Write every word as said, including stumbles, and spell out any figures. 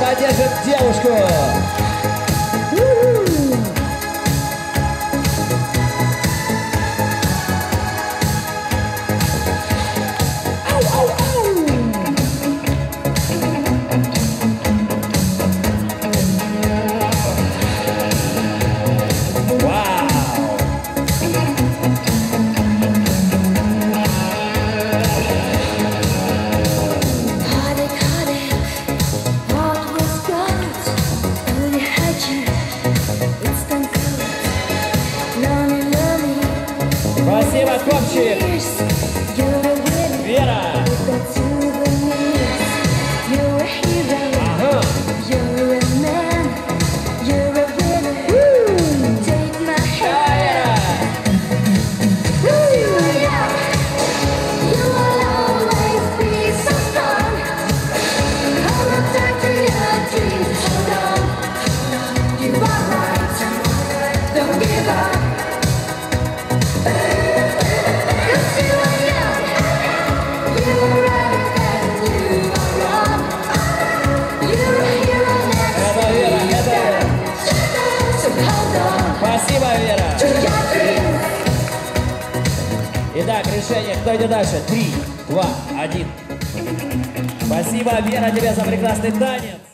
поддержит девушку. Спасибо, Копчик! Вера! Ага! Спасибо, Вера! Итак, решение. Кто идет дальше? Три, два, один. Спасибо, Вера, тебе за прекрасный танец.